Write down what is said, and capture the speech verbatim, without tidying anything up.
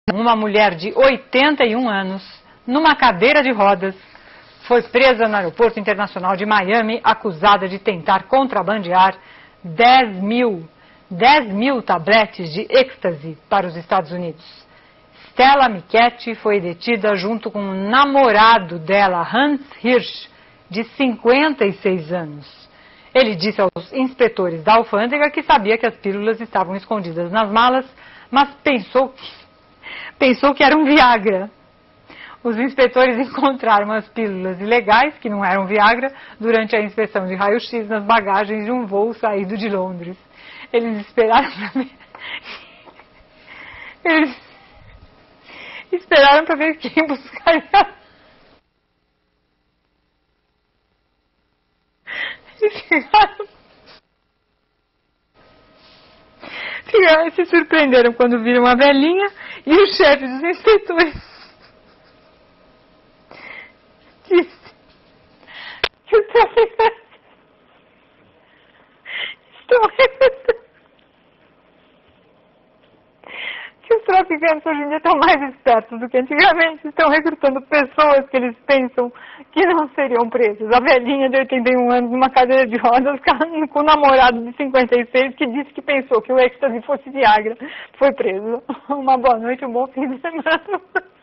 Uma mulher de oitenta e um anos, numa cadeira de rodas, foi presa no aeroporto internacional de Miami, acusada de tentar contrabandear dez mil, dez mil tabletes de êxtase para os Estados Unidos. Stella Michetti foi detida junto com o namorado dela, Hans Hirsch, de cinquenta e seis anos. Ele disse aos inspetores da alfândega que sabia que as pílulas estavam escondidas nas malas, mas pensou que, pensou que era um Viagra. Os inspetores encontraram as pílulas ilegais, que não eram Viagra, durante a inspeção de raio-x nas bagagens de um voo saído de Londres. Eles esperaram para ver... Eles esperaram para ver quem buscaria... Eles ficaram... ficaram... se surpreenderam quando viram a velhinha e o chefe dos inspetores disse que os traficantes estão recrutando, que os traficantes hoje em dia estão mais espertos do que antigamente, estão recrutando pessoas que eles pensam que não seriam presas. A velhinha de oitenta e um anos numa cadeira de rodas com o namorado de cinquenta e seis que disse que pensou que o êxtase fosse Viagra, foi preso. Uma boa noite, um bom fim de semana.